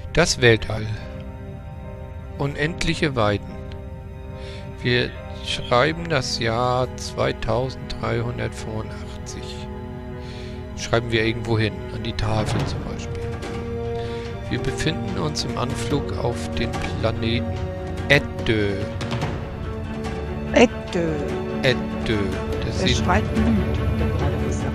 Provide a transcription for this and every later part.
Das Weltall. Unendliche Weiten. Wir schreiben das Jahr 2385. Schreiben wir irgendwo hin, an die Tafel zum Beispiel. Wir befinden uns im Anflug auf den Planeten Eddö. Eddö. Eddö. Der schreit Blut, hat er gerade gesagt.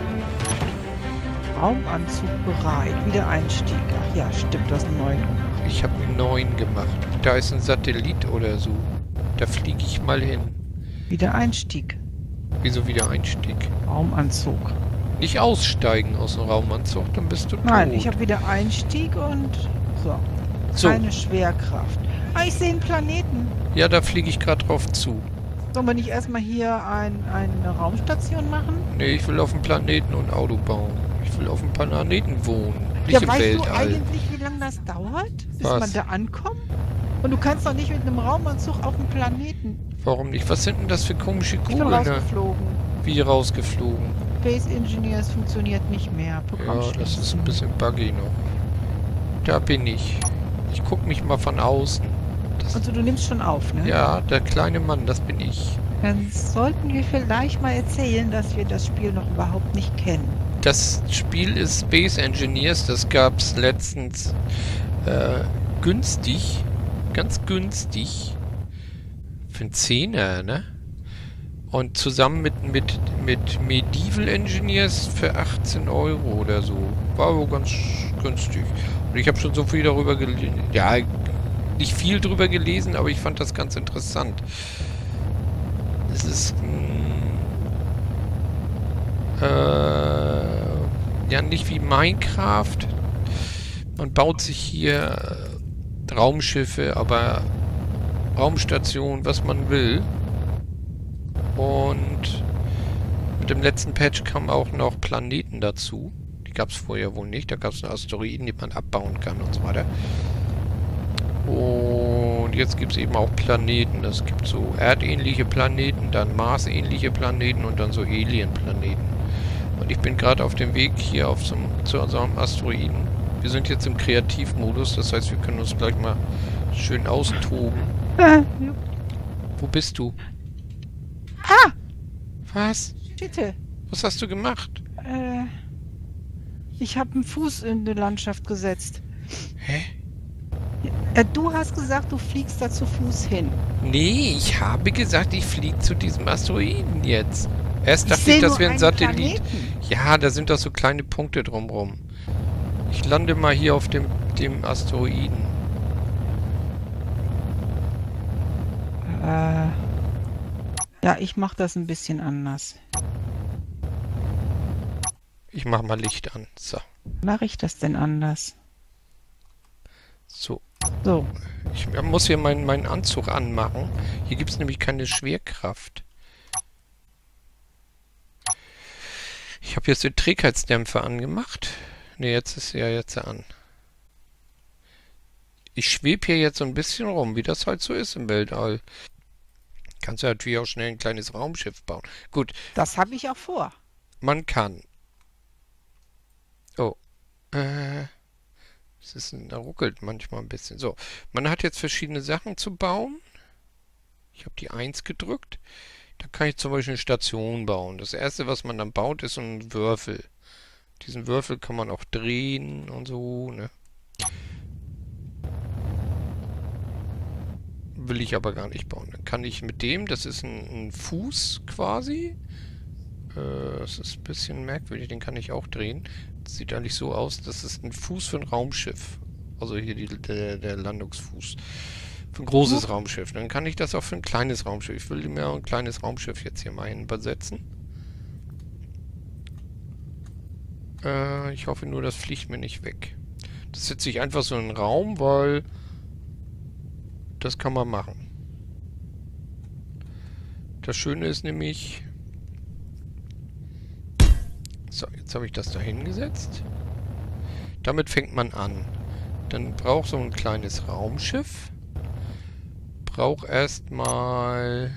Raumanzug bereit. Wiedereinstieg. Ach ja, stimmt, du hast einen neuen gemacht. Ich habe einen neuen gemacht. Da ist ein Satellit oder so. Da fliege ich mal hin. Wiedereinstieg. Wieso Wiedereinstieg? Raumanzug. Nicht aussteigen aus dem Raumanzug, dann bist du tot. Nein, ich habe Wiedereinstieg und so. Keine Schwerkraft. Ah, ich sehe einen Planeten. Ja, da fliege ich gerade drauf zu. Sollen wir nicht erstmal hier eine Raumstation machen? Nee, ich will auf dem Planeten und Auto bauen. Ich will auf dem Planeten wohnen. Nicht Ja, im weißt Weltall. du eigentlich, wie lange das dauert, bis Was? man da ankommt? Und du kannst doch nicht mit einem Raumanzug auf dem Planeten. Warum nicht? Was sind denn das für komische Ich bin Kugeln? rausgeflogen. Wie rausgeflogen? Space Engineers funktioniert nicht mehr. Programm Ja, das ist schließen. ein bisschen buggy noch. Da bin ich. Ich guck mich mal von außen. Also du nimmst schon auf, ne? Ja, der kleine Mann, das bin ich. Dann sollten wir vielleicht mal erzählen, dass wir das Spiel noch überhaupt nicht kennen. Das Spiel ist Space Engineers. Das gab's letztens günstig. Ganz günstig. Für einen Zehner, ne? Und zusammen mit Medieval Engineers für 18 Euro oder so. War wohl ganz günstig. Und ich habe schon so viel darüber gelesen. Ja, nicht viel drüber gelesen, aber ich fand das ganz interessant. Es ist ja nicht wie Minecraft. Man baut sich hier Raumschiffe, aber Raumstationen, was man will. Und mit dem letzten Patch kamen auch noch Planeten dazu. Die gab es vorher wohl nicht. Da gab es Asteroiden, die man abbauen kann und so weiter. Und jetzt gibt es eben auch Planeten. Es gibt so erdähnliche Planeten, dann Mars-ähnliche Planeten und dann so Alien-Planeten. Und ich bin gerade auf dem Weg hier zu unserem Asteroiden. Wir sind jetzt im Kreativmodus, das heißt, wir können uns gleich mal schön austoben. Wo bist du? Ah! Was? Bitte. Was hast du gemacht? Ich habe einen Fuß in die Landschaft gesetzt. Hä? Du hast gesagt, du fliegst da zu Fuß hin. Nee, ich habe gesagt, ich fliege zu diesem Asteroiden jetzt. Erst dachte ich, sehe das nur wäre ein einen Satellit. Planeten. Ja, da sind doch so kleine Punkte drumrum. Ich lande mal hier auf dem Asteroiden. Ja, ich mache das ein bisschen anders. Ich mache mal Licht an. So. Mache ich das denn anders? So. So. Ich muss hier meinen Anzug anmachen. Hier gibt es nämlich keine Schwerkraft. Ich habe jetzt den Trägheitsdämpfer angemacht. Ne, jetzt ist er jetzt an. Ich schwebe hier jetzt so ein bisschen rum, wie das halt so ist im Weltall. Kannst du natürlich auch schnell ein kleines Raumschiff bauen. Gut. Das habe ich auch vor. Man kann. Oh. Es ist, da ruckelt manchmal ein bisschen. So. Man hat jetzt verschiedene Sachen zu bauen. Ich habe die 1 gedrückt. Da kann ich zum Beispiel eine Station bauen. Das erste, was man dann baut, ist so ein Würfel. Diesen Würfel kann man auch drehen und so, ne? Will ich aber gar nicht bauen. Dann kann ich mit dem, das ist ein Fuß quasi. Das ist ein bisschen merkwürdig, den kann ich auch drehen. Das sieht eigentlich so aus, das ist ein Fuß für ein Raumschiff. Also hier der Landungsfuß. Für ein großes Raumschiff. Dann kann ich das auch für ein kleines Raumschiff. Ich will mir ein kleines Raumschiff jetzt hier mal hinbesetzen. Ich hoffe nur, das fliegt mir nicht weg. Das setze ich einfach so in den Raum, weil das kann man machen. Das Schöne ist nämlich... So, jetzt habe ich das da hingesetzt. Damit fängt man an. Dann braucht so ein kleines Raumschiff. Braucht erstmal...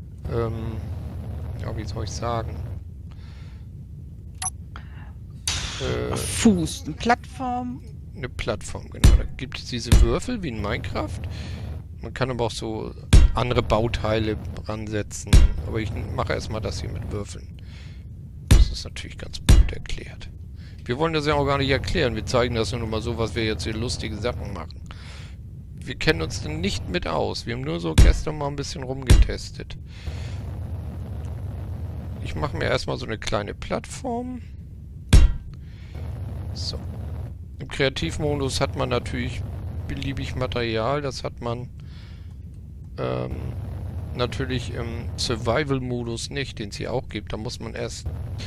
ja, wie soll ich sagen? Fuß, eine Plattform. Eine Plattform, genau. Da gibt es diese Würfel wie in Minecraft. Man kann aber auch so andere Bauteile ransetzen. Aber ich mache erstmal das hier mit Würfeln. Das ist natürlich ganz gut erklärt. Wir wollen das ja auch gar nicht erklären. Wir zeigen das nur mal so, was wir jetzt hier lustige Sachen machen. Wir kennen uns denn nicht mit aus. Wir haben nur so gestern mal ein bisschen rumgetestet. Ich mache mir erstmal so eine kleine Plattform. So. Im Kreativmodus hat man natürlich beliebig Material. Das hat man natürlich im Survival-Modus nicht, den es hier auch gibt. Da muss man erst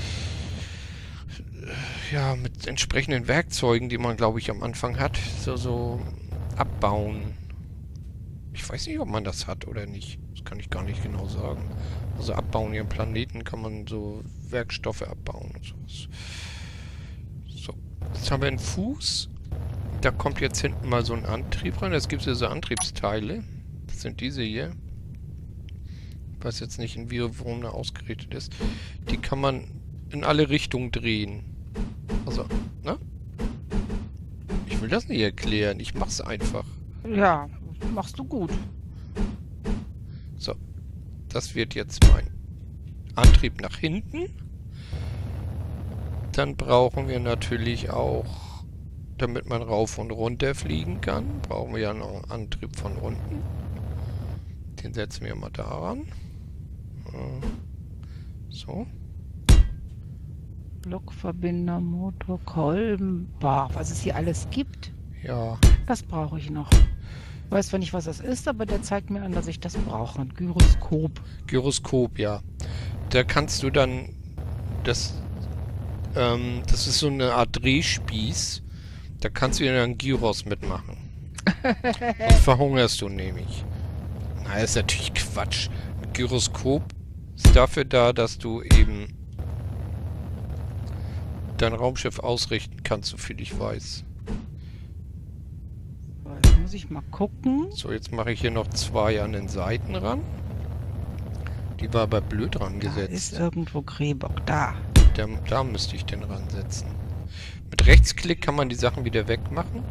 ja mit entsprechenden Werkzeugen, die man glaube ich am Anfang hat, so abbauen. Ich weiß nicht, ob man das hat oder nicht. Das kann ich gar nicht genau sagen. Also abbauen hier im Planeten kann man so Werkstoffe abbauen und sowas. So, jetzt haben wir einen Fuß. Da kommt jetzt hinten mal so ein Antrieb rein. Es gibt hier so Antriebsteile. Das sind diese hier. Ich weiß jetzt nicht, worum der ausgerichtet ist. Die kann man in alle Richtungen drehen. Also, ne? Ich will das nicht erklären. Ich mach's einfach. Ja, machst du gut. So. Das wird jetzt mein Antrieb nach hinten. Dann brauchen wir natürlich auch, damit man rauf und runter fliegen kann, brauchen wir ja noch einen Antrieb von unten. Den setzen wir mal daran. So. Blockverbinder, Motor, Kolben. Boah, was es hier alles gibt. Ja. Das brauche ich noch. Ich weiß zwar nicht, was das ist, aber der zeigt mir an, dass ich das brauche. Ein Gyroskop. Gyroskop, ja. Da kannst du dann das ist so eine Art Drehspieß. Da kannst du dann Gyros mitmachen. Sonst verhungerst du nämlich. Na, ist natürlich Quatsch. Ein Gyroskop ist dafür da, dass du eben dein Raumschiff ausrichten kannst, soviel ich weiß. Jetzt muss ich mal gucken. So, jetzt mache ich hier noch 2 an den Seiten ran. Die war aber blöd rangesetzt. Da ist irgendwo Greybock. Da. Da müsste ich den ransetzen. Mit Rechtsklick kann man die Sachen wieder wegmachen.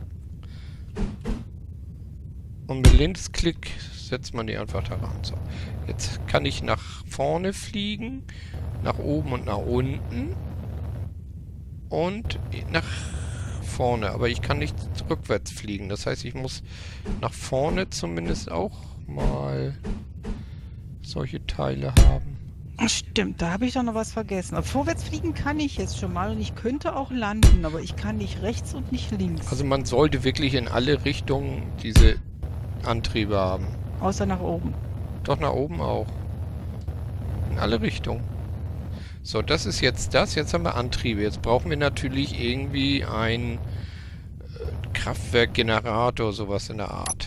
Und mit Linksklick setzt man die einfach da ran. So. Jetzt kann ich nach vorne fliegen, nach oben und nach unten. Und nach vorne. Aber ich kann nicht rückwärts fliegen. Das heißt, ich muss nach vorne zumindest auch mal solche Teile haben. Stimmt, da habe ich doch noch was vergessen. Aber vorwärts fliegen kann ich jetzt schon mal und ich könnte auch landen, aber ich kann nicht rechts und nicht links. Also man sollte wirklich in alle Richtungen diese Antriebe haben. Außer nach oben. Doch, nach oben auch. In alle Richtungen. So, das ist jetzt das. Jetzt haben wir Antriebe. Jetzt brauchen wir natürlich irgendwie ein Kraftwerkgenerator, sowas in der Art.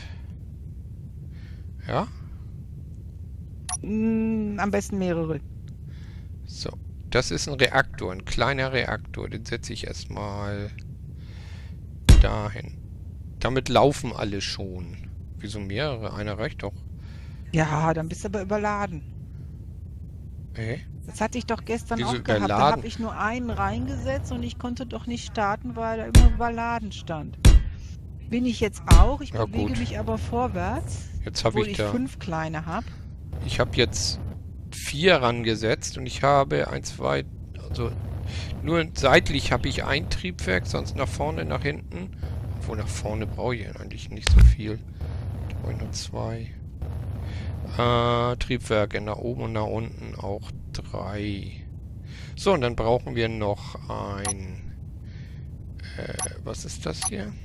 Ja? Am besten mehrere. So, das ist ein Reaktor, ein kleiner Reaktor. Den setze ich erstmal dahin. Damit laufen alle schon. Wieso mehrere? Einer reicht doch. Ja, dann bist du aber überladen. Okay. Das hatte ich doch gestern Wieso auch gehabt. Da überladen? habe ich nur einen reingesetzt und ich konnte doch nicht starten, weil da immer überladen stand. Bin ich jetzt auch. Ich Ja, bewege gut. mich aber vorwärts, Jetzt habe obwohl ich ich da... 5 kleine habe. Ich habe jetzt 4 rangesetzt und ich habe 1, 2, also nur seitlich habe ich ein Triebwerk, sonst nach vorne, nach hinten. Obwohl nach vorne brauche ich eigentlich nicht so viel. Da brauche ich nur 2. Triebwerke nach oben und nach unten auch 3. So, und dann brauchen wir noch ein... was ist das hier?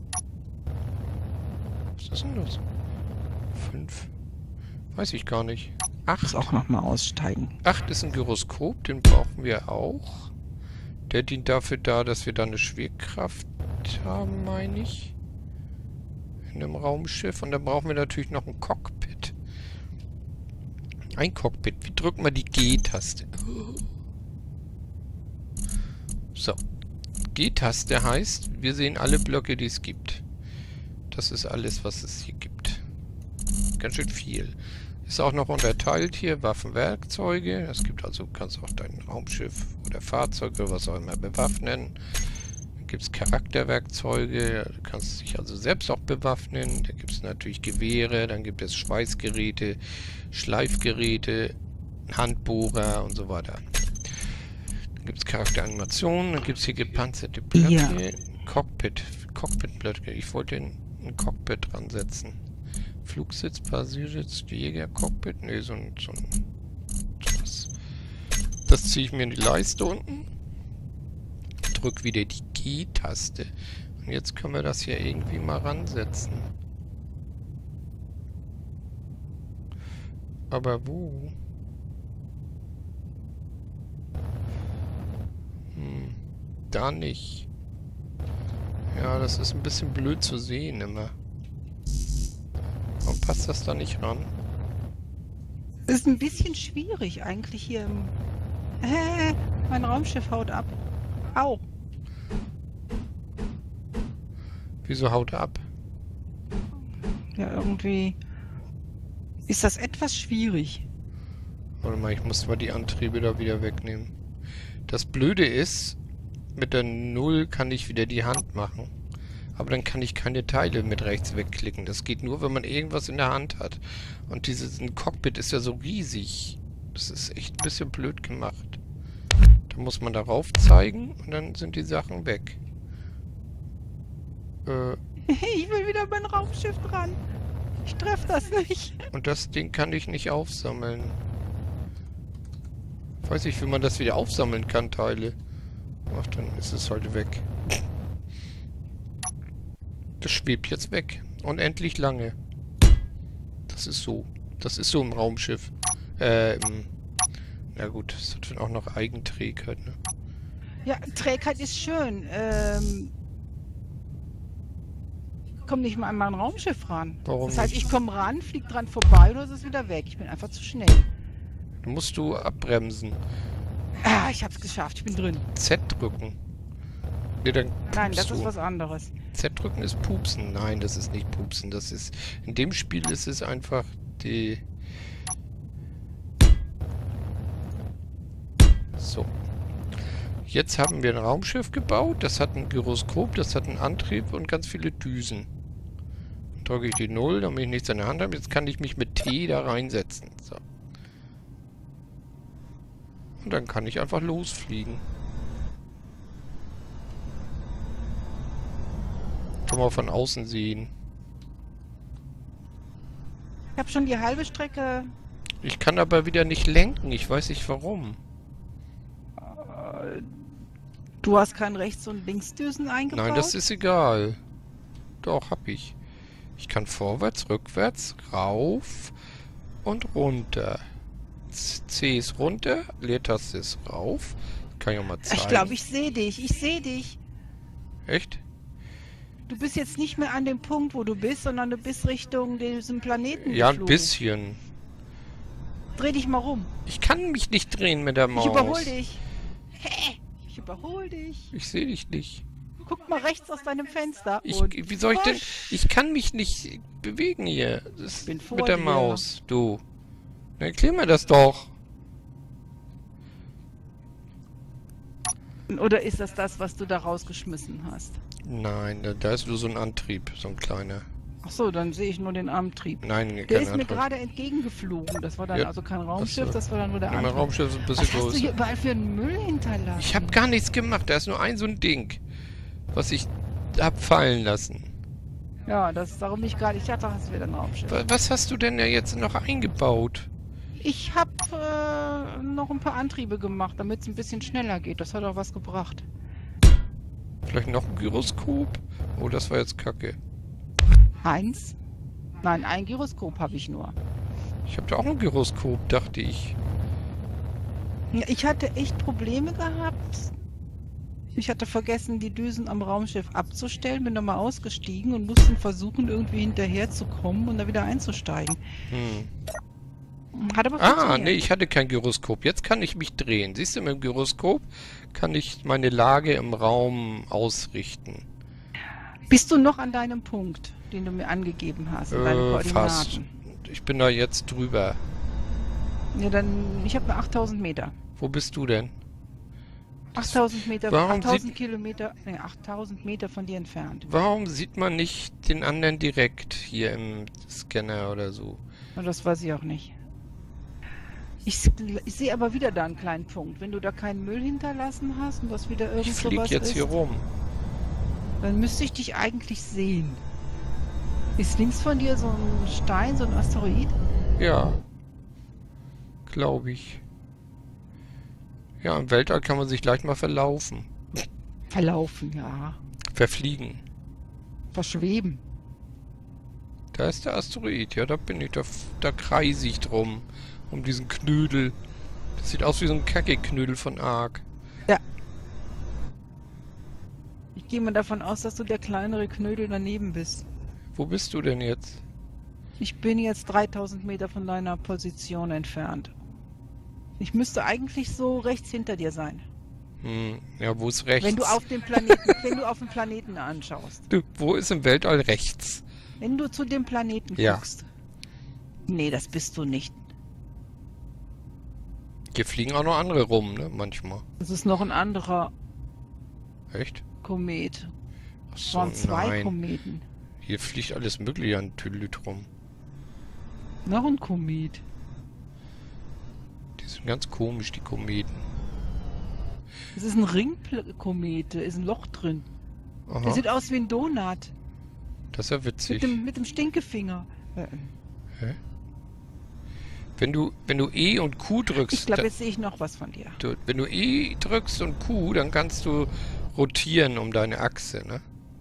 Was ist denn das? 5. Weiß ich gar nicht. 8. Muss auch nochmal aussteigen. 8 ist ein Gyroskop, den brauchen wir auch. Der dient dafür da, dass wir da eine Schwerkraft haben, meine ich. In einem Raumschiff. Und dann brauchen wir natürlich noch ein Cockpit. Ein Cockpit. Wie drückt man die G-Taste? So. G-Taste heißt, wir sehen alle Blöcke, die es gibt. Das ist alles, was es hier gibt. Ganz schön viel. Ist auch noch unterteilt hier, Waffenwerkzeuge. Es gibt also, du kannst auch dein Raumschiff oder Fahrzeug oder was auch immer bewaffnen. Dann gibt es Charakterwerkzeuge, du kannst dich also selbst auch bewaffnen. Da gibt es natürlich Gewehre, dann gibt es Schweißgeräte, Schleifgeräte, Handbohrer und so weiter. Dann gibt es Charakteranimationen, dann gibt es hier gepanzerte Blöcke, Ja. Cockpitblöcke. Ich wollte ein Cockpit dran setzen. Flugsitz, Passiersitz, Jäger-Cockpit. Ne, so ein was. Das ziehe ich mir in die Leiste unten. Drück wieder die G-Taste. Und jetzt können wir das hier irgendwie mal ransetzen. Aber wo? Da nicht. Ja, das ist ein bisschen blöd zu sehen immer. Warum passt das da nicht ran? Ist ein bisschen schwierig eigentlich hier im... mein Raumschiff haut ab. Au. Wieso haut er ab? Ja, irgendwie ist das etwas schwierig. Warte mal, ich muss mal die Antriebe da wieder wegnehmen. Das Blöde ist, mit der 0 kann ich wieder die Hand machen. Aber dann kann ich keine Teile mit rechts wegklicken. Das geht nur, wenn man irgendwas in der Hand hat. Und dieses Cockpit ist ja so riesig. Das ist echt ein bisschen blöd gemacht. Da muss man darauf zeigen und dann sind die Sachen weg. Ich will wieder mein Raumschiff dran. Ich treffe das nicht. Und das Ding kann ich nicht aufsammeln. Ich weiß nicht, wie man das wieder aufsammeln kann, Teile. Ach, dann ist es halt weg. Das schwebt jetzt weg. Unendlich lange. Das ist so. Das ist so im Raumschiff. Na gut, das hat dann auch noch Eigenträgheit, ne? Ja, Trägheit ist schön. Ich komme nicht mal an mein Raumschiff ran. Warum Das heißt, nicht? ich komme ran, fliege dran vorbei oder es ist wieder weg. Ich bin einfach zu schnell. Dann musst du abbremsen. Ah, ich hab's geschafft. Ich bin drin. Z drücken. Nee, dann Nein, das pupst ist du. was anderes. Z drücken ist Pupsen. Nein, das ist nicht Pupsen. Das ist... In dem Spiel ist es einfach die... So. Jetzt haben wir ein Raumschiff gebaut. Das hat ein Gyroskop, das hat einen Antrieb und ganz viele Düsen. Dann drücke ich die 0, damit ich nichts in der Hand habe. Jetzt kann ich mich mit T da reinsetzen. So. Und dann kann ich einfach losfliegen. Kann man von außen sehen. Ich habe schon die halbe Strecke. Ich kann aber wieder nicht lenken. Ich weiß nicht warum. Du hast keinen Rechts- und Linksdüsen eingebaut? Nein, das ist egal. Doch, hab ich. Ich kann vorwärts, rückwärts, rauf und runter. C ist runter, Leertaste ist rauf. Kann ich auch mal zeigen. Ich glaube, ich sehe dich. Ich sehe dich. Echt? Du bist jetzt nicht mehr an dem Punkt, wo du bist, sondern du bist Richtung diesem Planeten Ja, ein geflogen. bisschen. Dreh dich mal rum. Ich kann mich nicht drehen mit der Maus. Ich überhol dich. Hä? Ich überhol dich. Ich sehe dich nicht. Guck mal rechts aus deinem Fenster. Wie soll ich denn... Husch. Ich kann mich nicht bewegen hier. Das bin vor mit der dir. Maus. Du. Na, erklär mir das doch. Oder ist das das, was du da rausgeschmissen hast? Nein, da ist nur so ein Antrieb. So ein kleiner. Ach so, dann sehe ich nur den Antrieb. Nein, Der kein ist mir Antrieb. gerade entgegengeflogen. Das war dann Ja, also kein Raumschiff, so. das war dann nur der Ja, mein Antrieb. Raumschiff ist ein bisschen Was hast du größer. hier überall für einen Müll hinterlassen? Ich habe gar nichts gemacht. Da ist nur so ein Ding, was ich hab fallen lassen. Ja, das ist darum ich gerade... Ich dachte, das wäre ein Raumschiff. Was hast du denn da jetzt noch eingebaut? Ich habe noch ein paar Antriebe gemacht, damit es ein bisschen schneller geht. Das hat auch was gebracht. Vielleicht noch ein Gyroskop? Oh, das war jetzt kacke. Eins? Nein, ein Gyroskop habe ich nur. Ich habe da auch ein Gyroskop, dachte ich. Ja, ich hatte echt Probleme gehabt. Ich hatte vergessen, die Düsen am Raumschiff abzustellen, bin nochmal ausgestiegen und musste versuchen, irgendwie hinterher zu kommen und da wieder einzusteigen. Hat aber funktioniert. Nee, ich hatte kein Gyroskop. Jetzt kann ich mich drehen. Siehst du, mit dem Gyroskop kann ich meine Lage im Raum ausrichten. Bist du noch an deinem Punkt, den du mir angegeben hast, in deinen Fast. Koordinaten? Ich bin da jetzt drüber. Ja, dann, ich habe nur 8000 Meter. Wo bist du denn? 8000 Meter, Warum 8000 Kilometer, 8000 Meter von dir entfernt. Warum sieht man nicht den anderen direkt hier im Scanner oder so? Und das weiß ich auch nicht. Ich sehe aber wieder da einen kleinen Punkt. Wenn du da keinen Müll hinterlassen hast und das wieder Ich irgend fliege sowas jetzt ist, hier rum. dann müsste ich dich eigentlich sehen. Ist links von dir so ein Stein, so ein Asteroid? Ja. Glaube ich. Ja, im Weltall kann man sich leicht mal verlaufen. Verlaufen, ja. Verfliegen. Verschweben. Da ist der Asteroid. Ja, da bin ich. Da kreise ich drum. Um diesen Knödel. Das sieht aus wie so ein Kacke-Knödel von Ark. Ja. Ich gehe mal davon aus, dass du der kleinere Knödel daneben bist. Wo bist du denn jetzt? Ich bin jetzt 3000 Meter von deiner Position entfernt. Ich müsste eigentlich so rechts hinter dir sein. Ja, wo ist rechts? Wenn du auf den Planeten, wenn du auf den Planeten anschaust. Du, wo ist im Weltall rechts? Wenn du zu dem Planeten Ja. guckst. Nee, das bist du nicht. Hier fliegen auch noch andere rum, ne? Manchmal. Das ist noch ein anderer Echt? Komet. Ach Es so, waren zwei nein. Kometen. Hier fliegt alles mögliche an Tüdelüt rum. Noch ein Komet. Die sind ganz komisch, die Kometen. Das ist ein Ringkomet, da ist ein Loch drin. Der Aha, sieht aus wie ein Donut. das ist ja witzig. Mit dem Stinkefinger. Hä? Wenn du E und Q drückst, Ich glaube, jetzt sehe ich noch was von dir. wenn du E drückst und Q, dann kannst du rotieren um deine Achse, ne?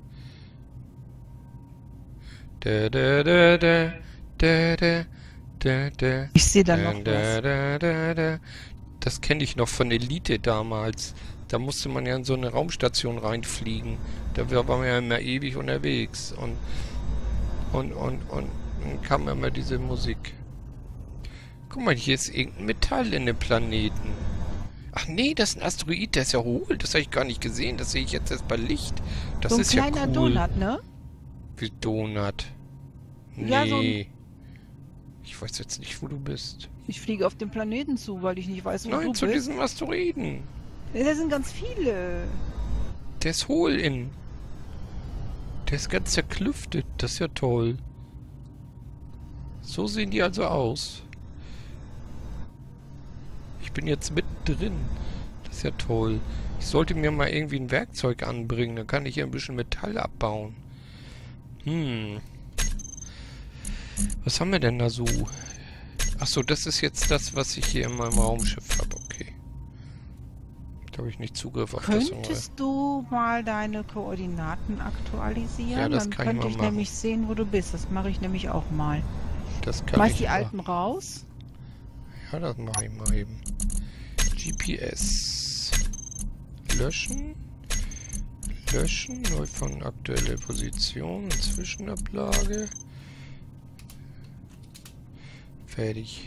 Da, da, da, da, da, da, da, da. Ich sehe da Da, noch da, was. da, da, da. Das kenne ich noch von Elite damals. Da musste man ja in so eine Raumstation reinfliegen. Da war man ja immer ewig unterwegs. Und dann kam immer diese Musik. Guck mal, hier ist irgendein Metall in dem Planeten. Ach nee, das ist ein Asteroid, der ist ja hohl. Das habe ich gar nicht gesehen. Das sehe ich jetzt erst bei Licht. Das So ein ist ja kleiner cool. Donut, ne? Wie Donut. Nee. Ja, so Ich weiß jetzt nicht, wo du bist. Ich fliege auf den Planeten zu, weil ich nicht weiß, wo Nein, du zu bist. diesem Asteroiden. Ja, da sind ganz viele. Der ist hohl in. Der ist ganz zerklüftet. Das ist ja toll. So sehen die also aus. Ich bin jetzt mittendrin. Das ist ja toll. Ich sollte mir mal irgendwie ein Werkzeug anbringen. Dann kann ich hier ein bisschen Metall abbauen. Was haben wir denn da so? Achso, das ist jetzt das, was ich hier in meinem Raumschiff habe. Okay. Da habe ich nicht Zugriff auf das. Könntest du mal deine Koordinaten aktualisieren? Ja, das Dann kann ich könnte mal ich machen. nämlich sehen, wo du bist. Das mache ich nämlich auch mal. Das kann Schmeiß ich die mal. alten raus. Ja, das mache ich mal eben. GPS. Löschen. Löschen. Neu von aktuelle Position. Zwischenablage. Fertig.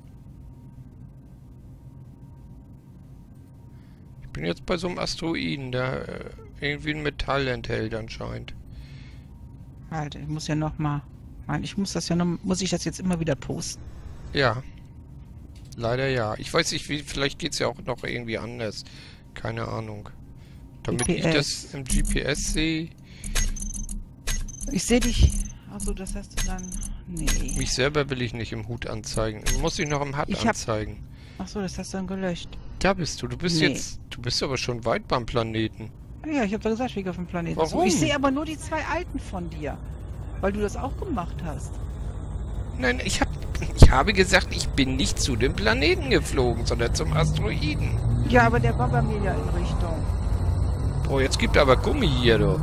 Ich bin jetzt bei so einem Asteroiden, der irgendwie ein Metall enthält anscheinend. Halt, ich muss ja noch mal. Nein, muss ich das jetzt immer wieder posten? Ja. Leider ja. Ich weiß nicht, vielleicht geht es ja auch noch irgendwie anders. Keine Ahnung. Damit ich GPS. das im GPS sehe. Ich sehe dich. Achso, das hast du dann. Nee. Mich selber will ich nicht im Hut anzeigen. Muss ich noch im HUD anzeigen. Achso, das hast du dann gelöscht. Da bist du. Du bist Nee. jetzt. Du bist aber schon weit beim Planeten. Ja, ich habe doch gesagt, ich fliege auf dem Planeten zu. Warum? Ich sehe aber nur die zwei alten von dir. Weil du das auch gemacht hast. Nein, ich habe gesagt, ich bin nicht zu dem Planeten geflogen, sondern zum Asteroiden. Ja, aber der war bei mir ja in Richtung. Oh, jetzt gibt aber Gummi hier, du.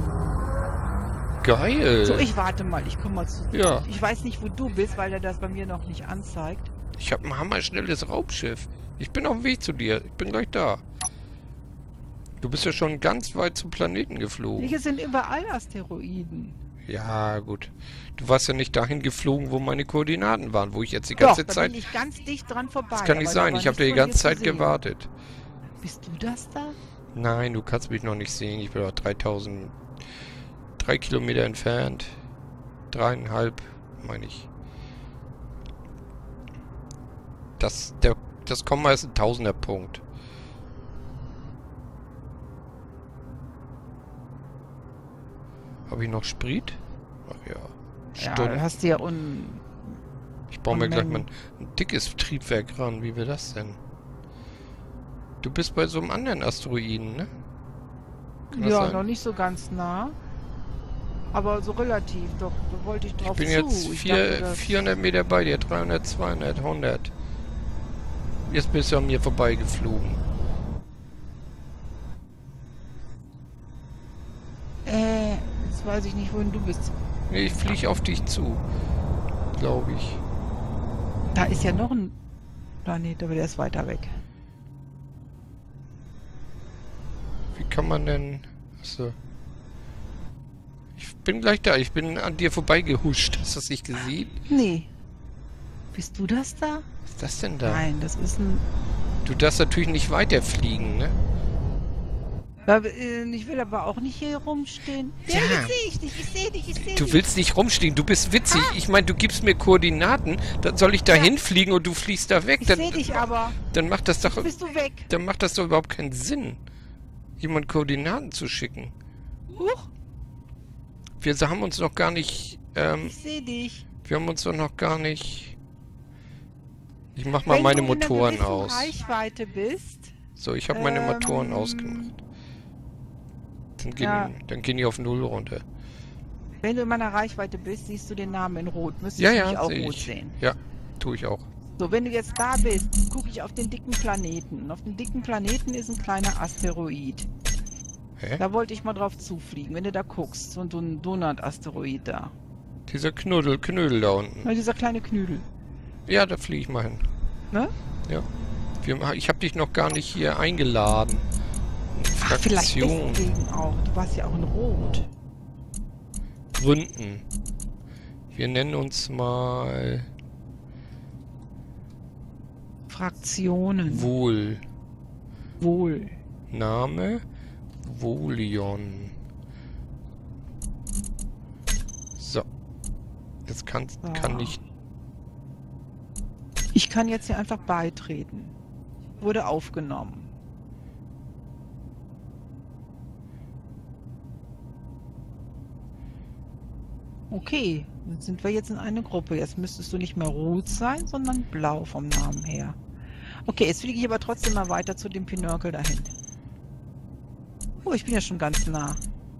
Geil. So, ich warte mal, ich komme mal zu. Ja. Ich weiß nicht, wo du bist, weil der das bei mir noch nicht anzeigt. Ich habe ein hammerschnelles Raumschiff. Ich bin auf dem Weg zu dir. Ich bin gleich da. Du bist ja schon ganz weit zum Planeten geflogen. Hier sind überall Asteroiden. Ja, gut. Du warst ja nicht dahin geflogen, wo meine Koordinaten waren, wo ich jetzt die Doch, ganze da Zeit... bin ich ganz dicht dran vorbei. Das kann nicht aber da sein. war Ich habe nichts die von ganze dir zu Zeit sehen. gewartet. Bist du das da? Nein, du kannst mich noch nicht sehen. Ich bin doch 3 Kilometer entfernt. 3,5, meine ich. Das Komma ist ein Tausenderpunkt. Habe ich noch Sprit? Ach ja. Ja, Stunden. du hast ja Ich baue mir gleich mal Unmengen. ein dickes Triebwerk ran. Wie wäre das denn? Du bist bei so einem anderen Asteroiden, ne? Kann das Ja, sein? noch nicht so ganz nah. Aber so relativ, doch, da wollte ich Ich drauf bin zu. jetzt Ich dachte, das- 400 Meter bei dir. 300, 200, 100. Jetzt bist du an mir vorbeigeflogen. Jetzt weiß ich nicht, wohin du bist. Nee, ich fliege auf dich zu. Glaube ich. Da ist ja noch ein Planet, aber der ist weiter weg. Wie kann man denn... Achso. Ich bin gleich da. Ich bin an dir vorbeigehuscht. Hast du das nicht gesehen? Nee. Bist du das da? Was ist das denn da? Nein, das ist ein... Du darfst natürlich nicht weiterfliegen, ne? Ich will aber auch nicht hier rumstehen. Ja. Ja, sehe ich dich, ich sehe dich, ich sehe dich. Du willst nicht rumstehen. Du bist witzig. Ich meine, du gibst mir Koordinaten. Dann soll ich da Ja. hinfliegen und du fliegst da weg. Ich sehe dich aber. Dann macht das doch... Bist du weg? Dann macht das doch überhaupt keinen Sinn, jemand Koordinaten zu schicken. Huch, Wir haben uns noch gar nicht... ich sehe dich. wir haben uns doch noch gar nicht... Ich mach mal Wenn meine du in einer Motoren gewissen aus. Reichweite bist, So, ich habe meine Motoren ausgemacht. ja. Dann gehen die auf 0 runter. wenn du in meiner Reichweite bist, siehst du den Namen in Rot. Müsstest Ja, du ja, mich auch sehe rot ich. sehen. Ja, tue ich auch. So, wenn du jetzt da bist, gucke ich auf den dicken Planeten. Und auf dem dicken Planeten ist ein kleiner Asteroid. Hä? Da wollte ich mal drauf zufliegen, wenn du da guckst. So ein Donut-Asteroid da. Dieser Knödel da unten. Na, dieser kleine Knüdel. Ja, da fliege ich mal hin. Ne? Ja. Ich habe dich noch gar nicht hier eingeladen. Ach, vielleicht Fraktion. deswegen auch. Du warst ja auch in Rot. Gründen. Wir nennen uns mal Fraktionen. Wohl. Wohl. Name Volion. So. Jetzt kann nicht... Ich kann jetzt hier einfach beitreten. Wurde aufgenommen. Okay, dann sind wir jetzt in eine Gruppe. Jetzt müsstest du nicht mehr rot sein, sondern blau vom Namen her. Okay, jetzt fliege ich aber trotzdem mal weiter zu dem Pinökel dahin. Oh, ich bin ja schon ganz nah.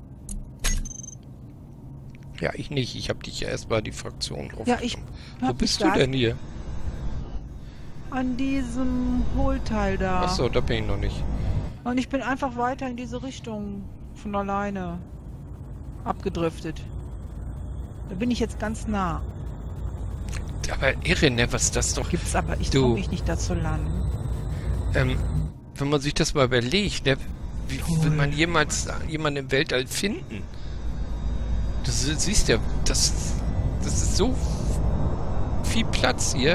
Ja, ich nicht. Ich habe dich ja erstmal die Fraktion drauf. Ja, ich Wo hab bist mich du da denn hier? an diesem Hohlteil da. Achso, da bin ich noch nicht. Und ich bin einfach weiter in diese Richtung von alleine abgedriftet. Da bin ich jetzt ganz nah. Aber irre, ne? Was ist das doch? Gibt's aber, ich Du. traue mich nicht da zu landen. Wenn man sich das mal überlegt, ne? Wie will man jemals jemanden im Weltall finden? Das siehst ja, das ist so viel Platz hier.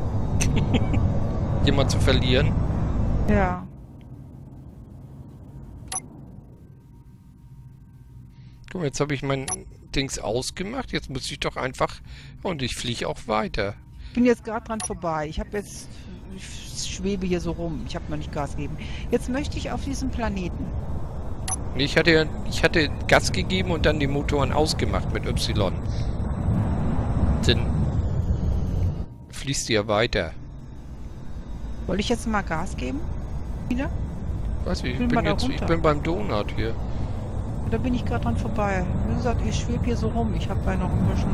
Jemand zu verlieren. Ja. Guck mal, jetzt habe ich mein Dings ausgemacht. Jetzt muss ich doch einfach... Und ich fliege auch weiter. Ich bin jetzt gerade dran vorbei. Ich schwebe hier so rum. Ich habe noch nicht Gas gegeben. Jetzt möchte ich auf diesen Planeten. Nee, ich hatte Gas gegeben und dann die Motoren ausgemacht mit Y. Dann fließt die ja weiter. Soll ich jetzt mal Gas geben? Wieder? Weiß ich, Will mal da ich runter. bin beim Donut hier. Da bin ich gerade dran vorbei. Wie gesagt, ich schwebe hier so rum. Ich habe ja noch ein bisschen...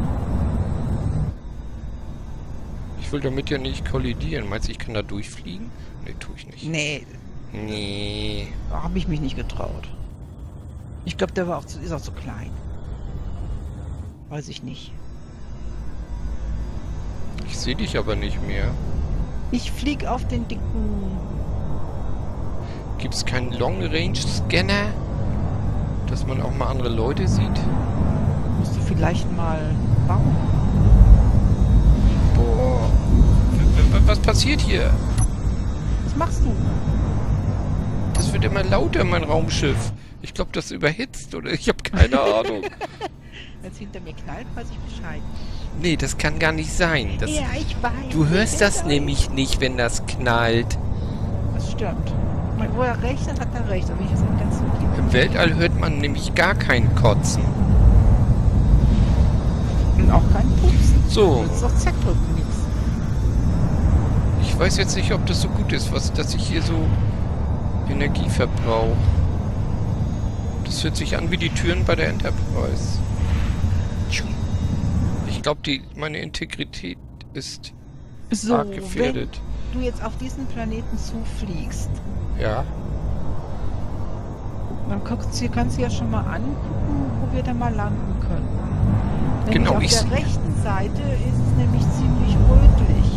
Ich will damit ja nicht kollidieren. Meinst du, ich kann da durchfliegen? Nee, tue ich nicht. Nee, Nee. da habe ich mich nicht getraut. Ich glaube, der ist auch zu klein. Weiß ich nicht. Ich sehe dich aber nicht mehr. Ich fliege auf den dicken... Gibt es keinen Long-Range-Scanner? Dass man auch mal andere Leute sieht? Musst du vielleicht mal bauen. Boah. Was passiert hier? Was machst du? Das wird immer lauter, mein Raumschiff. Ich glaube, das überhitzt oder ich habe keine Ahnung. Wenn es hinter mir knallt, weiß ich Bescheid. Nee, das kann gar nicht sein. Das, Ja, ich weiß. du hörst das weiß. nämlich nicht, wenn das knallt. Das stimmt. Wo er recht hat, hat er recht. Da will ich jetzt nicht ganz zugeben. Im Weltall hört man nämlich gar kein Kotzen. Und auch kein Pupsen. So. Das ist doch zerdrücken nichts. Ich weiß jetzt nicht, ob das so gut ist, dass ich hier so Energie verbrauche. Das hört sich an wie die Türen bei der Enterprise. Ich glaube, meine Integrität ist So, arg gefährdet. wenn du jetzt auf diesen Planeten zufliegst, Ja. dann kannst du ja schon mal angucken, wo wir da mal landen können. Genau, Nämlich auf der rechten Seite ist es nämlich ziemlich rötlich.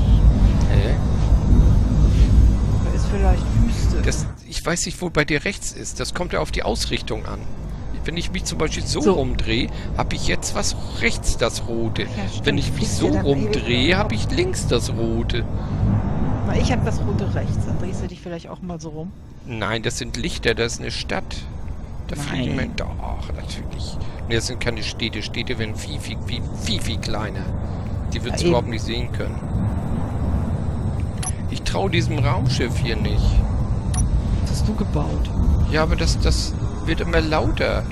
Da ist vielleicht Wüste. Ich weiß nicht, wo bei dir rechts ist. Das kommt ja auf die Ausrichtung an. Wenn ich mich zum Beispiel so So. rumdrehe, habe ich jetzt was rechts, das Rote. Ja, stimmt. Wenn ich mich Fliegst so ja dann rumdrehe, ewig habe ich links das Rote. Weil ich habe das rote rechts. Dann drehst du dich vielleicht auch mal so rum. Nein, das sind Lichter, das ist eine Stadt. Da fliegen wir... Nein. Doch, natürlich. Nee, das sind keine Städte. Städte werden viel kleiner. Die wir Ja, es überhaupt nicht sehen können. Ich traue diesem Raumschiff hier nicht. Das hast du gebaut. Ja, aber das wird immer lauter.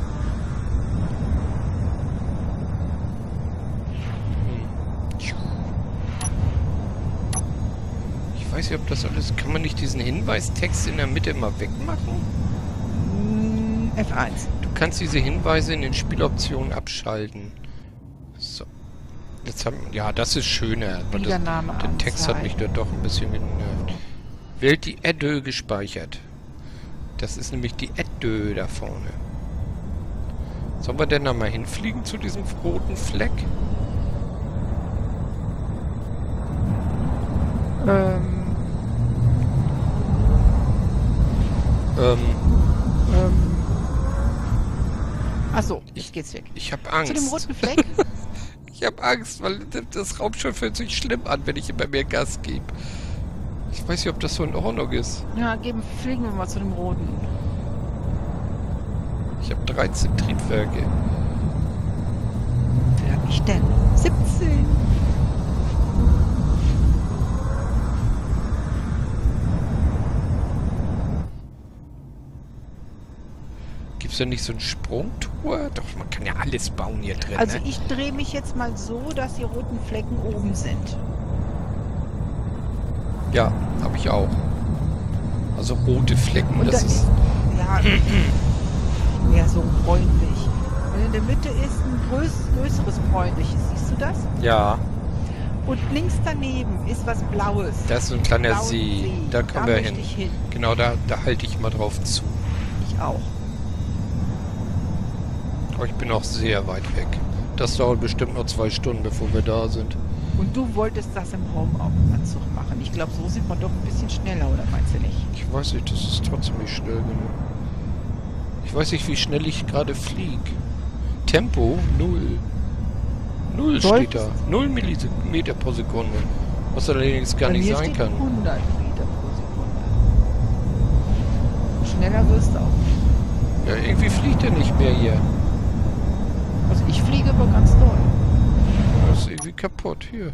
Ich weiß nicht, ob das alles... Kann man nicht diesen Hinweistext in der Mitte immer wegmachen? F1. Du kannst diese Hinweise in den Spieloptionen abschalten. So. Jetzt ja, das ist schöner. Aber Wiedernahme der Text hat mich da anzeigen. doch ein bisschen genervt. Wählt die Eddö gespeichert. Das ist nämlich die Eddö da vorne. Sollen wir denn da mal hinfliegen zu diesem roten Fleck? Achso, jetzt geht's weg. Ich habe Angst. Zu dem roten Fleck? Ich habe Angst, weil das Raumschiff hört sich schlimm an, wenn ich immer mehr Gas gebe. Ich weiß nicht, ob das so in Ordnung ist. Ja, fliegen wir mal zu dem roten. Ich habe 13 Triebwerke. Wie hab ich denn? 17. Gibt's da nicht so ein Sprungtor? Doch, man kann ja alles bauen hier drin, Also ne? ich drehe mich jetzt mal so, dass die roten Flecken oben sind. Ja, habe ich auch. Also rote Flecken, Und das da ist... Ja, ja, so bräunlich. Und in der Mitte ist ein größeres bräunliches. Siehst du das? Ja, Und links daneben ist was Blaues. das ist so ein kleiner Blauen See. Da kommen wir möchte hin. ich hin. Genau, da halte ich mal drauf zu. Ich auch. Aber ich bin auch sehr weit weg. Das dauert bestimmt noch 2 Stunden, bevor wir da sind. Und du wolltest das im Raumanzug machen. Ich glaube, so sind wir doch ein bisschen schneller, oder meinst du nicht? Ich weiß nicht, das ist trotzdem nicht schnell genug. Ich weiß nicht, wie schnell ich gerade fliege. Tempo 0. 0 steht da. 0 Millimeter pro Sekunde. Was allerdings gar Bei nicht mir sein steht kann. 100 Meter pro Sekunde. Schneller wirst du auch nicht. Ja, irgendwie fliegt er nicht mehr hier. Also ich fliege aber ganz doll. Das ist irgendwie kaputt. Hier.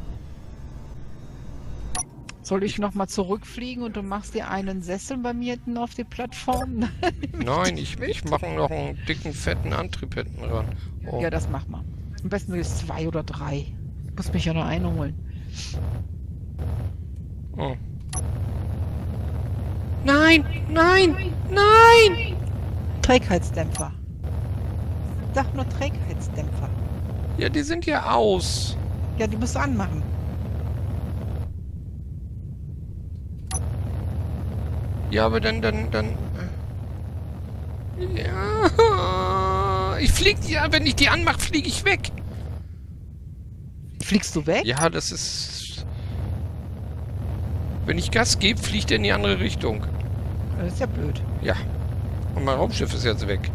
Soll ich nochmal zurückfliegen und du machst dir einen Sessel bei mir hinten auf die Plattform? Nein, ich mache noch einen dicken, fetten Antrieb hinten ran. Oh. Ja, das mach mal. Am besten ist 2 oder 3. Muss mich ja noch einholen. Oh. Nein! Nein! Nein! Trägheitsdämpfer. Sag nur Trägheitsdämpfer. Ja, die sind ja aus. Ja, die musst du anmachen. Ja, aber dann... Ja... Ich flieg... Ja, wenn ich die anmache, fliege ich weg. Fliegst du weg? Ja, das ist... Wenn ich Gas gebe, fliegt er in die andere Richtung. Das ist ja blöd. Ja. Und mein Raumschiff ist jetzt weg.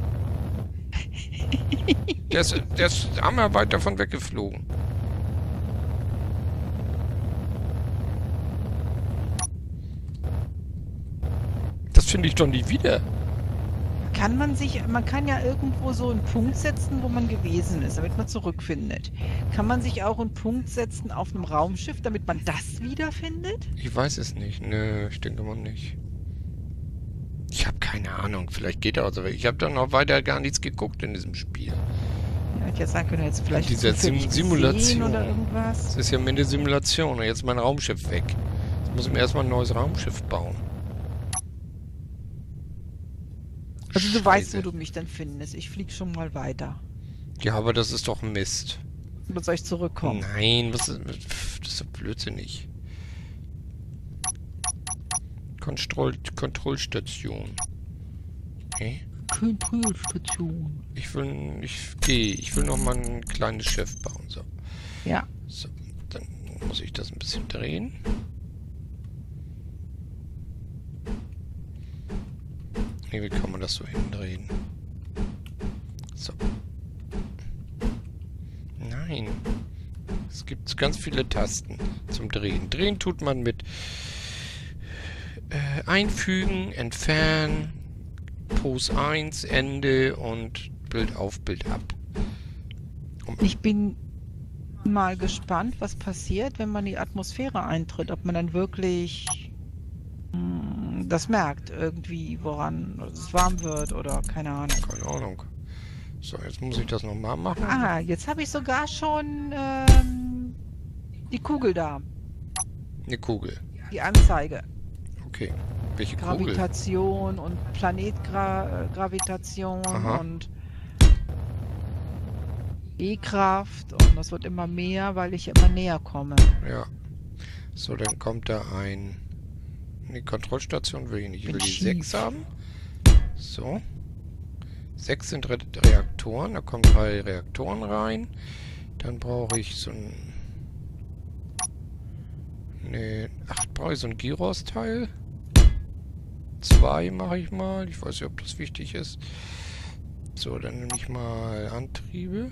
Der ist hammerweit davon weggeflogen. Das finde ich doch nie wieder. Man kann ja irgendwo so einen Punkt setzen, wo man gewesen ist, damit man zurückfindet. Kann man sich auch einen Punkt setzen auf einem Raumschiff, damit man das wiederfindet? Ich weiß es nicht. Nö, ich denke mal nicht. Ich habe keine Ahnung. Vielleicht geht er also. Ich habe dann noch weiter gar nichts geguckt in diesem Spiel. Ja, ich hätte sagen können, jetzt vielleicht Diese Simulation oder irgendwas. Das ist ja mehr eine Simulation. Und jetzt ist mein Raumschiff weg. Jetzt muss ich mir erstmal ein neues Raumschiff bauen. Also du Scheiße. weißt, wo du mich dann findest. Ich flieg schon mal weiter. Ja, aber das ist doch Mist. Oder soll ich zurückkommen? Nein, das ist doch blödsinnig. Kontrollstation. Okay. Kontrollstation. Ich will noch mal ein kleines Schiff bauen. So. Ja. So, dann muss ich das ein bisschen drehen. Wie kann man das so hindrehen? So. Nein. Es gibt ganz viele Tasten zum Drehen. Drehen tut man mit Einfügen, Entfernen, Pose 1, Ende und Bild auf, Bild ab. Ich bin mal gespannt, was passiert, wenn man in die Atmosphäre eintritt. Ob man dann wirklich das merkt, irgendwie, woran es warm wird oder keine Ahnung. Keine Ahnung. So, jetzt muss ich das nochmal machen. Ah, jetzt habe ich sogar schon die Kugel da. Eine Kugel. Die Anzeige. Okay. Welche Kugel? Gravitation und Planetgravitation und E-Kraft und das wird immer mehr, weil ich immer näher komme. Ja. So, dann kommt da eine Kontrollstation will ich nicht. Ich will die 6 haben. So. 6 sind Reaktoren. Da kommen 3 Reaktoren rein. Dann brauche ich so ein... Ne, 8 brauche ich so ein Gyros-Teil. 2 mache ich mal. Ich weiß nicht, ob das wichtig ist. So, dann nehme ich mal Antriebe.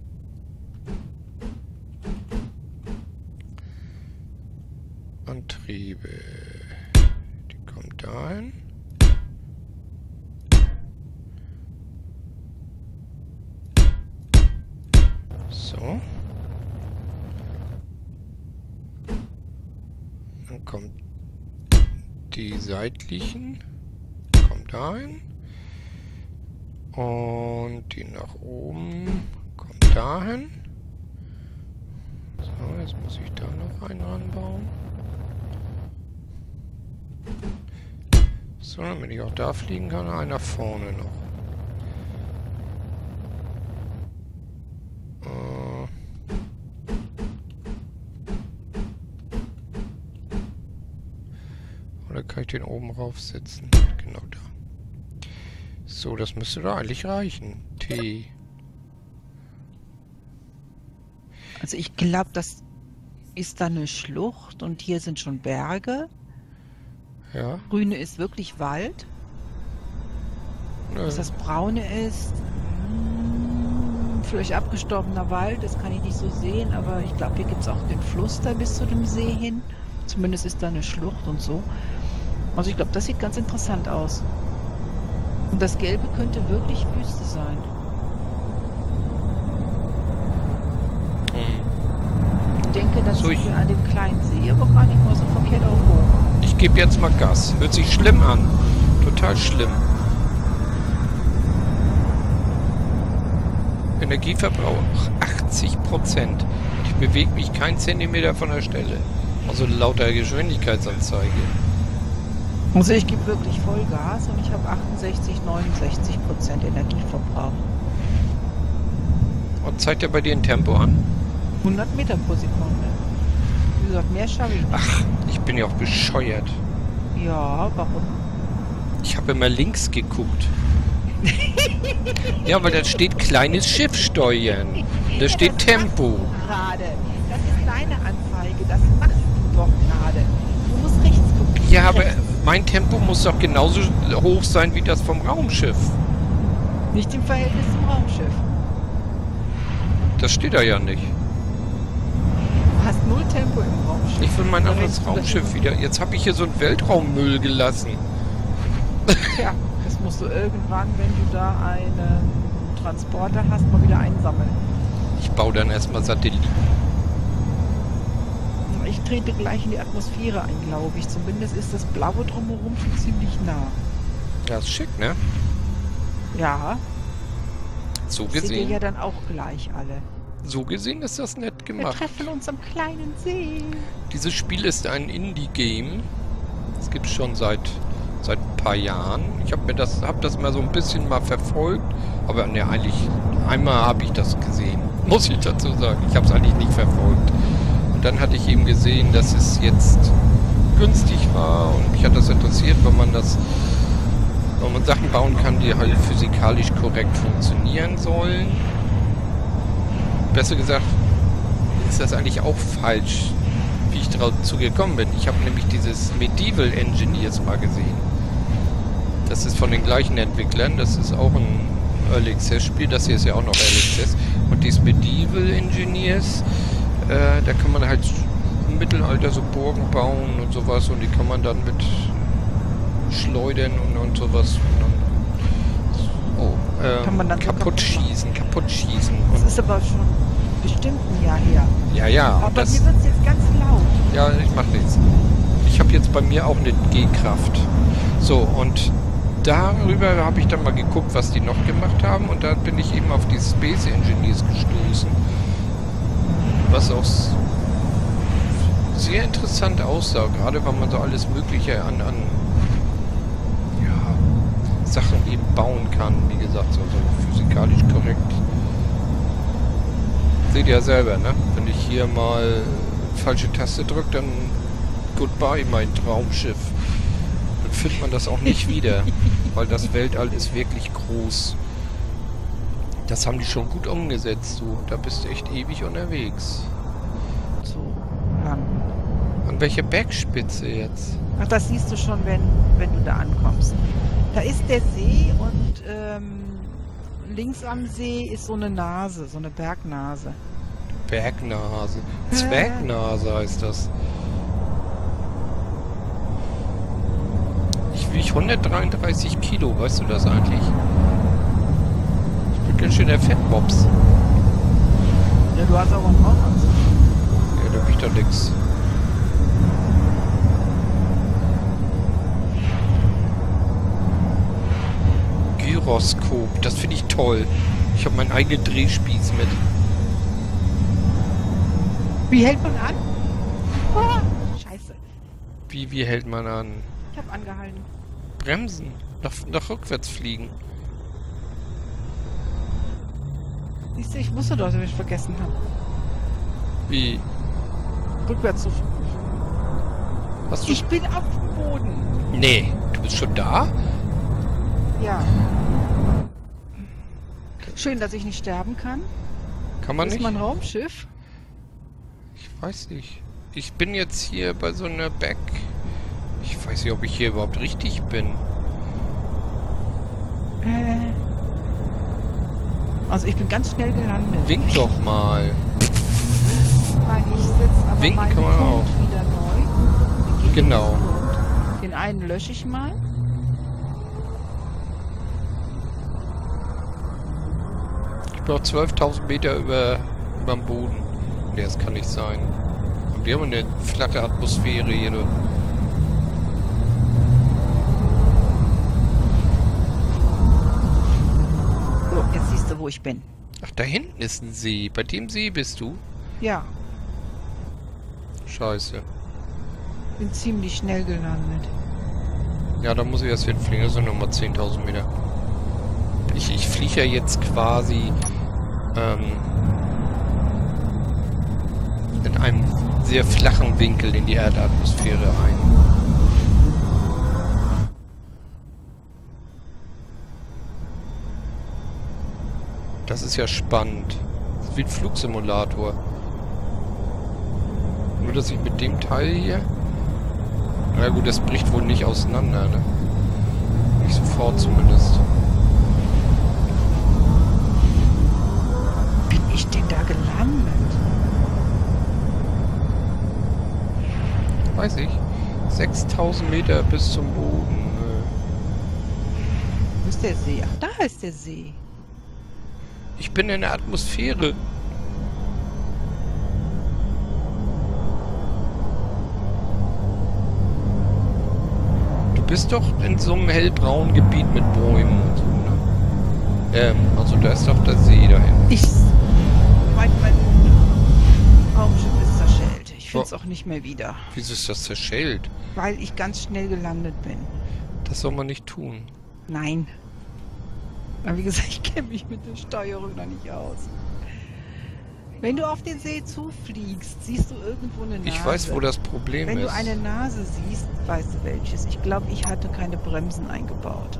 Antriebe. Die kommen dahin. So. Dann kommt die seitlichen. Kommt dahin. Und die nach oben kommt dahin. So, jetzt muss ich da noch einen ranbauen. So, damit ich auch da fliegen kann, einer vorne noch. Oder kann ich den oben raufsetzen? Genau da. So, das müsste da eigentlich reichen. T. Also ich glaube, das ist da eine Schlucht und hier sind schon Berge. Ja. Grüne ist wirklich Wald. Was das Braune ist, vielleicht abgestorbener Wald, das kann ich nicht so sehen, aber ich glaube, hier gibt es auch den Fluss da bis zu dem See hin. Zumindest ist da eine Schlucht und so. Also ich glaube, das sieht ganz interessant aus. Und das Gelbe könnte wirklich Wüste sein. Ich denke, das ist an dem kleinen See, aber gar nicht mal so verkehrt auch hoch. Ich gebe jetzt mal Gas. Hört sich schlimm an. Total schlimm. Energieverbrauch 80%. Ich bewege mich keinen Zentimeter von der Stelle. Also lauter Geschwindigkeitsanzeige. Also ich gebe wirklich Vollgas und ich habe 68-69% Energieverbrauch. Und zeigt er bei dir ein Tempo an? 100 Meter pro Sekunde. Wie gesagt, mehr schaffe ich nicht. Ach, ich bin ja auch bescheuert. Ja, warum? Ich habe immer links geguckt. Ja, weil da steht kleines Schiff steuern. Da steht Tempo. Gerade. Das ist deine Anzeige. Das machst du doch gerade. Du musst rechts gucken. Ja, aber mein Tempo muss doch genauso hoch sein wie das vom Raumschiff. Nicht im Verhältnis zum Raumschiff. Das steht da ja nicht. Du hast 0 Tempo im Raumschiff. Ich will mein anderes Raumschiff wieder. Jetzt habe ich hier so einen Weltraummüll gelassen. Tja, das musst du irgendwann, wenn du da einen Transporter hast, mal wieder einsammeln. Ich baue dann erstmal Satelliten. Ich trete gleich in die Atmosphäre ein, glaube ich. Zumindest ist das Blaue drumherum schon ziemlich nah. Ja, ist schick, ne? Ja. So Seht ihr gesehen, ja dann auch gleich alle. so gesehen ist das nett Wir gemacht. treffen uns am kleinen See. Dieses Spiel ist ein Indie-Game. Das gibt es schon seit ein paar Jahren. Ich habe das mal so ein bisschen mal verfolgt, aber ne, eigentlich einmal habe ich das gesehen, muss ich dazu sagen. Ich habe es eigentlich nicht verfolgt. Und dann hatte ich eben gesehen, dass es jetzt günstig war und mich hat das interessiert, weil man Sachen bauen kann, die halt physikalisch korrekt funktionieren sollen. Besser gesagt, ist das eigentlich auch falsch, wie ich dazu gekommen bin. Ich habe nämlich dieses Medieval Engineers mal gesehen. Das ist von den gleichen Entwicklern. Das ist auch ein Early Access Spiel. Das hier ist ja auch noch Early Access. Und dieses Medieval Engineers, da kann man halt im Mittelalter so Burgen bauen und sowas. Und die kann man dann mit Schleudern und sowas Kann man dann kaputt schießen. Das ist aber schon bestimmt ein Jahr her. Ja, ja. Aber bei mir wird es jetzt ganz laut. Ja, ich mach nichts. Ich habe jetzt bei mir auch eine G-Kraft. So, und darüber habe ich dann mal geguckt, was die noch gemacht haben. Und da bin ich eben auf die Space Engineers gestoßen. Was auch sehr interessant aussah. Gerade weil man so alles Mögliche an Sachen eben bauen kann. Wie gesagt, so physikalisch korrekt. Seht ihr ja selber, ne? Wenn ich hier mal falsche Taste drücke, dann goodbye, mein Traumschiff. Dann findet man das auch nicht wieder, weil das Weltall ist wirklich groß. Das haben die schon gut umgesetzt, so. Da bist du echt ewig unterwegs. So lang. An welche Bergspitze jetzt? Ach, das siehst du schon, wenn du da ankommst. Da ist der See und links am See ist so eine Nase, so eine Bergnase. Bergnase. Zwergnase heißt das. Ich wiege 133 Kilo, weißt du das eigentlich? Ich bin ganz schön der Fettmops. Ja, du hast aber einen Raumanzug. Ja, da wiegt doch nix. Gyroskop, das finde ich toll. Ich habe meinen eigenen Drehspieß mit. Wie hält man an? Ah, Scheiße. Wie hält man an? Ich habe angehalten. Bremsen. Nach rückwärts fliegen. Siehst du, ich wusste doch, dass ich vergessen habe. Wie? Rückwärts zu fliegen. Hast du... Ich bin auf dem Boden. Nee, du bist schon da? Ja. Schön, dass ich nicht sterben kann. Kann man Das ist nicht? mein Raumschiff. Ich weiß nicht. Ich bin jetzt hier bei so einer Back... Ich weiß nicht, ob ich hier überhaupt richtig bin. Also ich bin ganz schnell gelandet. Wink doch mal. Weil ich sitze aber Winken meinen kann man Punkt auch. wieder neu. Den geht Genau. jetzt gut. Den einen lösche ich mal. Ich bin auch 12.000 Meter über dem Boden. Nee, das kann nicht sein. Und wir haben eine flache Atmosphäre hier. Du. So, jetzt siehst du, wo ich bin. Ach, da hinten ist ein See. Bei dem See bist du? Ja, Scheiße. bin ziemlich schnell gelandet. Ja, da muss ich erst hinfliegen. Das sind nochmal 10.000 Meter. Ich fliege ja jetzt quasi in einem sehr flachen Winkel in die Erdatmosphäre ein. Das ist ja spannend. Das ist wie ein Flugsimulator. Nur, dass ich mit dem Teil hier... Na gut, das bricht wohl nicht auseinander, ne? Nicht sofort zumindest. Bin ich denn da gelandet? Weiß ich. 6.000 Meter bis zum Boden. Wo ist der See? Ach, da ist der See. Ich bin in der Atmosphäre. Du bist doch in so einem hellbraunen Gebiet mit Bäumen und so, ne? Also da ist doch der See dahin. Mein Raumschiff ist zerschellt. Ich finde es auch nicht mehr wieder. Wieso ist das zerschellt? Weil ich ganz schnell gelandet bin. Das soll man nicht tun. Nein. Aber wie gesagt, ich kenne mich mit der Steuerung noch nicht aus. Wenn du auf den See zufliegst, siehst du irgendwo eine Nase. Ich weiß, wo das Problem ist. Wenn du eine Nase siehst, weißt du welches. Ich glaube, ich hatte keine Bremsen eingebaut.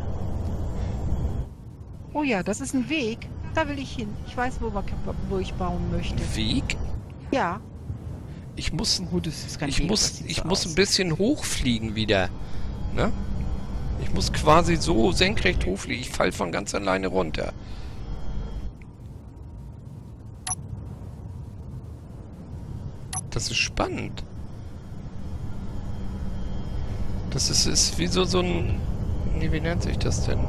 Oh ja, das ist ein Weg. Da will ich hin. Ich weiß, wo ich bauen möchte. Weg? Ja. Ich muss Ich muss ein bisschen hochfliegen wieder. Ne? Ich muss quasi so senkrecht hochfliegen. Ich falle von ganz alleine runter. Das ist spannend. Das ist wie so ein... Nee, wie nennt sich das denn?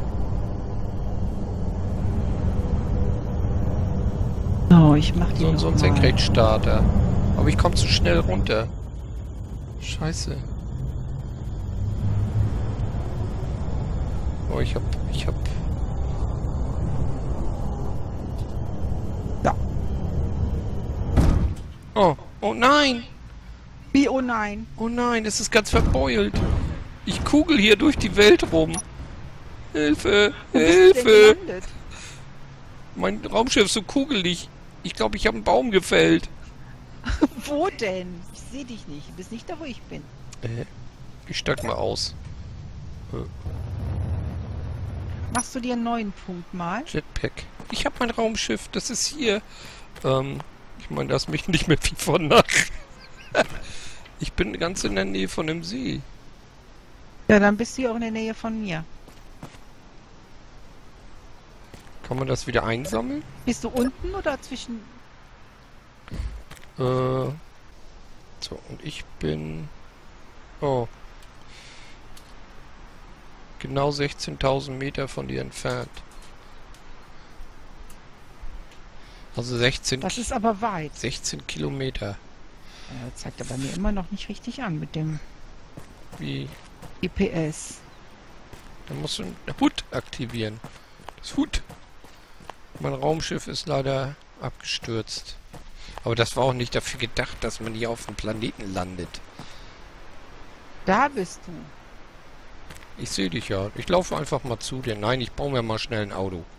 Oh, ich mach die So ein Senkrechtstarter. Aber ich komme zu schnell runter. Scheiße. Oh, ich hab... Ja. Oh nein! Wie, oh nein? Oh nein, es ist ganz verbeult. Ich kugel hier durch die Welt rum. Hilfe! Wo bist du denn Hilfe! gelandet? Mein Raumschiff ist so kugelig. Ich glaube, ich habe einen Baum gefällt. Wo denn? Ich sehe dich nicht. Du bist nicht da, wo ich bin. Ich steig mal aus. Machst du dir einen neuen Punkt mal? Jetpack. Ich habe mein Raumschiff. Das ist hier. Ich meine, lass mich nicht mehr viel von nach. Ich bin ganz in der Nähe von dem See. Ja, dann bist du ja auch in der Nähe von mir. Kann man das wieder einsammeln? Bist du unten oder zwischen... So, und ich bin... Oh. Genau 16.000 Meter von dir entfernt. Also 16... Das ist aber weit. 16 Kilometer. Zeigt er bei mir immer noch nicht richtig an mit dem Wie? GPS. Da musst du einen Hut aktivieren. Das Hut. Mein Raumschiff ist leider abgestürzt. Aber das war auch nicht dafür gedacht, dass man hier auf dem Planeten landet. Da bist du. Ich sehe dich ja. Ich laufe einfach mal zu dir. Nein, ich baue mir mal schnell ein Auto.